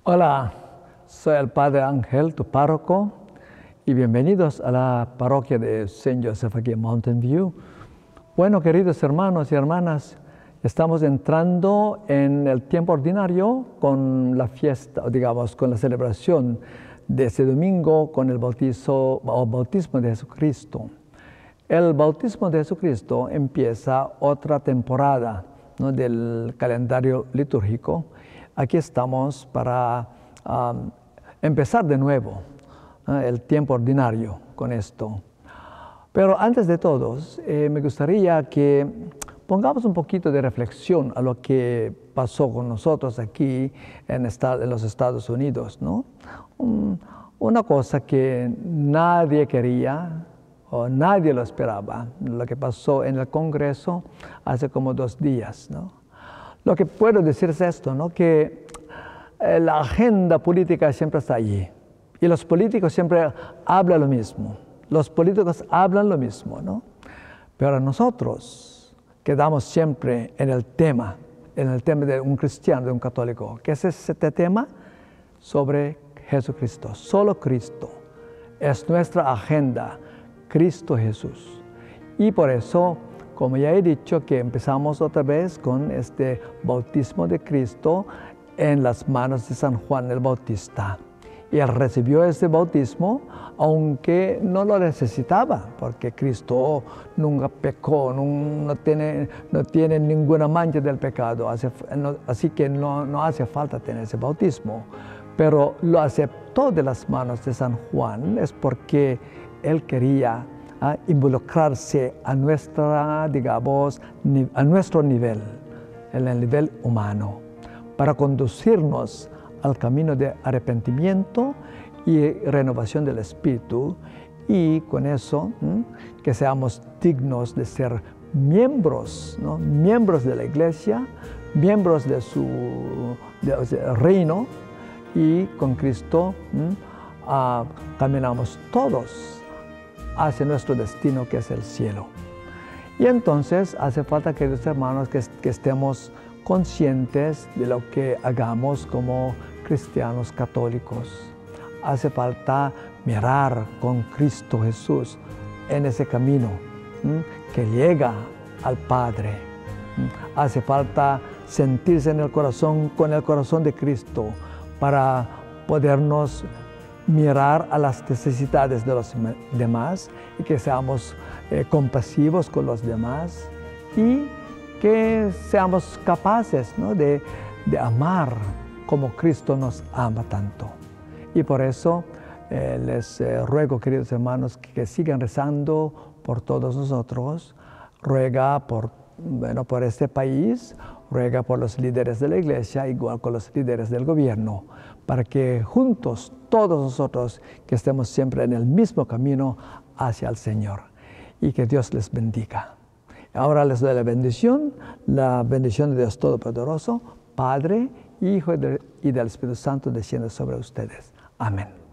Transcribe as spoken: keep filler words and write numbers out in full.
Hola, soy el Padre Ángel, tu párroco, y bienvenidos a la parroquia de Saint Joseph aquí en Mountain View. Bueno, queridos hermanos y hermanas, estamos entrando en el tiempo ordinario con la fiesta, digamos, con la celebración de este domingo con el bautizo o bautismo de Jesucristo. El bautismo de Jesucristo empieza otra temporada, ¿no?, del calendario litúrgico. Aquí estamos para um, empezar de nuevo ¿no?, el tiempo ordinario con esto. Pero antes de todo, eh, me gustaría que pongamos un poquito de reflexión a lo que pasó con nosotros aquí en, esta, en los Estados Unidos, ¿no? Um, una cosa que nadie quería o nadie lo esperaba, lo que pasó en el Congreso hace como dos días, ¿no? Lo que puedo decir es esto, ¿no?, que eh, la agenda política siempre está allí y los políticos siempre hablan lo mismo. Los políticos hablan lo mismo, ¿no? Pero nosotros quedamos siempre en el tema, en el tema de un cristiano, de un católico. ¿Qué es este tema? Sobre Jesucristo, solo Cristo. Es nuestra agenda, Cristo Jesús. Y por eso, como ya he dicho, que empezamos otra vez con este bautismo de Cristo en las manos de San Juan el Bautista. Y él recibió este bautismo, aunque no lo necesitaba, porque Cristo nunca pecó, no, no, tiene, no tiene ninguna mancha del pecado, hace, no, así que no, no hace falta tener ese bautismo. Pero lo aceptó de las manos de San Juan, es porque él quería a involucrarse a, nuestra, digamos, a nuestro nivel, en el nivel humano, para conducirnos al camino de arrepentimiento y renovación del espíritu, y con eso ¿m? que seamos dignos de ser miembros, ¿no? miembros de la iglesia, miembros de su de, de reino, y con Cristo uh, caminamos todos hacia nuestro destino, que es el cielo. Y entonces hace falta, queridos hermanos, que, que estemos conscientes de lo que hagamos como cristianos católicos. Hace falta mirar con Cristo Jesús en ese camino ¿m? que llega al Padre. ¿m? Hace falta sentirse en el corazón, con el corazón de Cristo, para podernos mirar a las necesidades de los demás y que seamos eh, compasivos con los demás y que seamos capaces ¿no? de, de amar como Cristo nos ama tanto. Y por eso eh, les eh, ruego, queridos hermanos, que, que sigan rezando por todos nosotros. Ruega por, bueno, por este país, ruega por los líderes de la iglesia, igual con los líderes del gobierno, para que juntos, todos nosotros, que estemos siempre en el mismo camino hacia el Señor, y que Dios les bendiga. Ahora les doy la bendición, la bendición de Dios Todopoderoso, Padre, Hijo y del Espíritu Santo, desciende sobre ustedes. Amén.